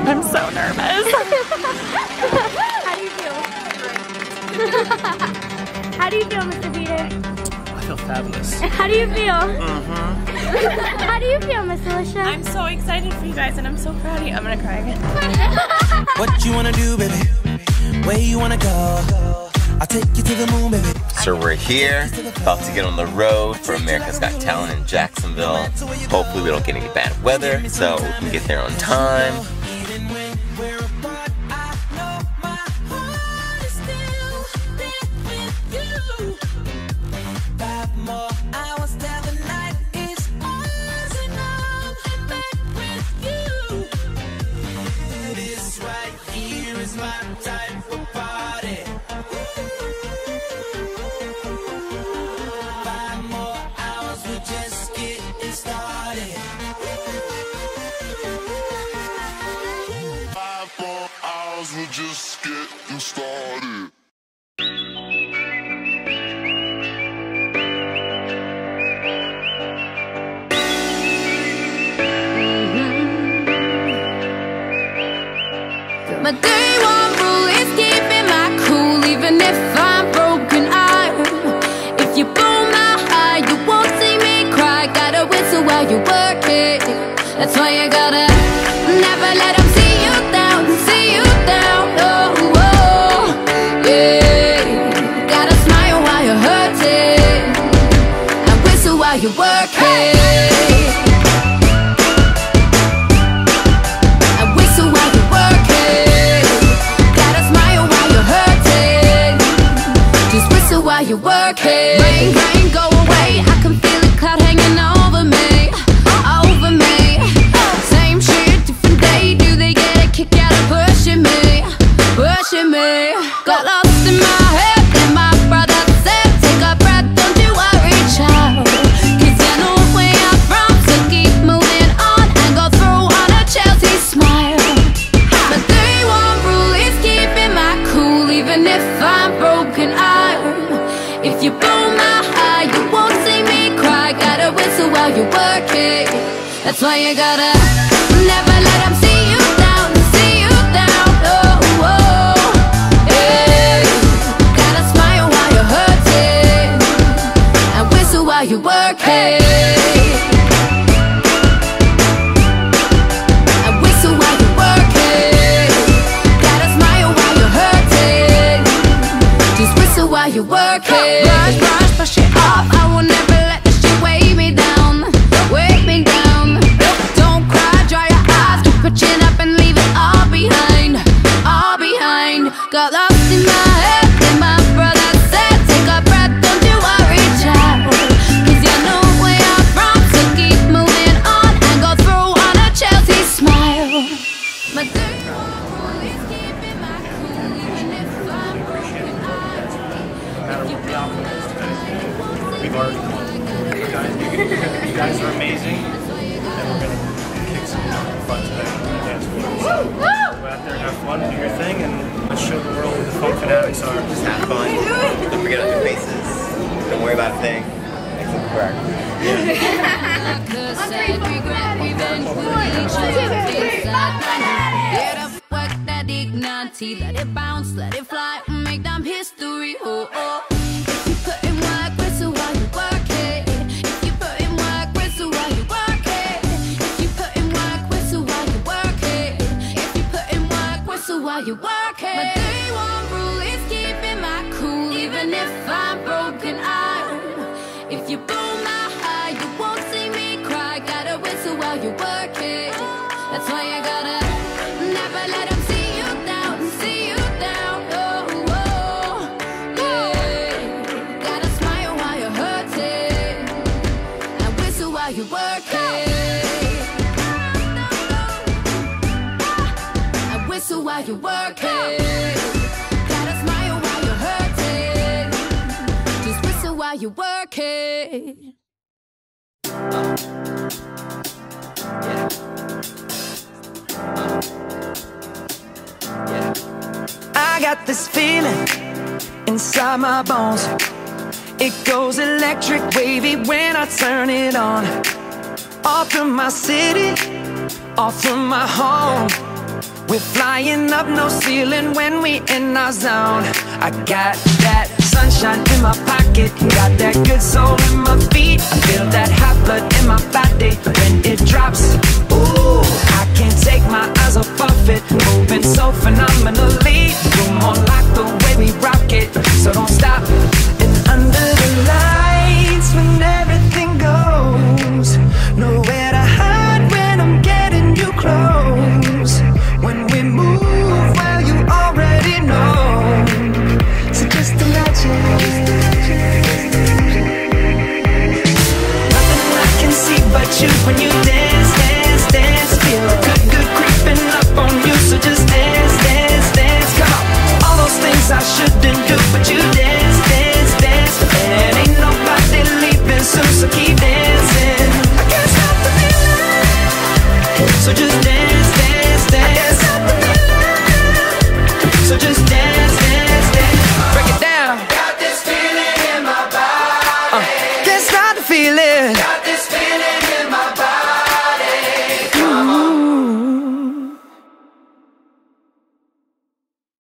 I'm so nervous. How do you feel? How do you feel, Mr. Peter? I feel fabulous. How do you feel? Mm-hmm. How do you feel, Miss Alicia? I'm so excited for you guys and I'm so proud of you. I'm gonna cry again. What you wanna do, baby? Where you wanna go? I'll take you to the moon, baby. So we're here, about to get on the road for America's Got Talent in Jacksonville. Hopefully we don't get any bad weather, so we can get there on time. We're just getting started. My day one rule is keeping my cool, even if I'm broken iron. If you blow my high, you won't see me cry. Gotta whistle while you work it. That's why you gotta never let them see you down, see you down. Oh, oh, yeah. Gotta smile while you're hurting and whistle while you work it. While you work it. Rain, rain, go away. I can feel the cloud hanging over me, over me. Same shit, different day. Do they get a kick out of pushing me, pushing me? Got lost in my head, then my brother said, take a breath, don't you worry, child. Cause you know where I'm from, so keep moving on and go through on a Chelsea smile. My day one rule is keeping my cool, even if I'm broken iron. If you blow my high, you won't see me cry. Gotta whistle while you work it. That's why you gotta never let them see you down, see you down. Oh, oh, yeah. Gotta smile while you're hurting and whistle while you work it. And whistle while you work it. Gotta smile while you're hurting. Just whistle while you work it. Brush it off. I will never let this shit weigh me down, weigh me down. Don't cry, dry your eyes, keep your chin up and leave it all behind, all behind. Got lost in my head, then my brother said, take a breath, don't you worry, child. Cause you know where I'm from, so keep moving on and go through on a Chelsea smile. My day one is keeping my cool, even if I'm broken iron. We've already you guys are amazing, and we're gonna kick some butt today on the dance floor. So go out there, have fun, do your thing, and let's show the world who the Funk Fanatics are. Just have fun. Don't forget about your faces. Don't worry about a thing. Except for Get up, work that dignity, let it bounce, let it fly, make them history. Oh, oh. If you put in work, whistle while you work it. If you put in work, whistle while you work it. If you put in work, whistle while you work it. If you put in work, whistle while you work it. My day one rule is keeping my cool, even if I'm broken iron. If you blow my high, you won't see me cry. Gotta whistle while you work it. That's why you gotta never let them see you down, see you down. Oh, oh, yeah. Gotta smile while you're hurting and whistle while you work it. And whistle while you work it. Gotta smile while you're hurting. Just whistle while you work it. I got this feeling inside my bones. It goes electric wavy when I turn it on. Off from my city, off from my home. We're flying up, no ceiling when we in our zone. I got that sunshine in my pocket, got that good soul in my feet. I feel that hot blood in my body when it drops. Ooh, I can't take my eyes off of it, moving so phenomenally. You're more like the way we rock it, so don't stop. And under the lights when everything goes, nowhere to hide when I'm getting you close. When we move, well, you already know. So just imagine. Nothing I can see but you when you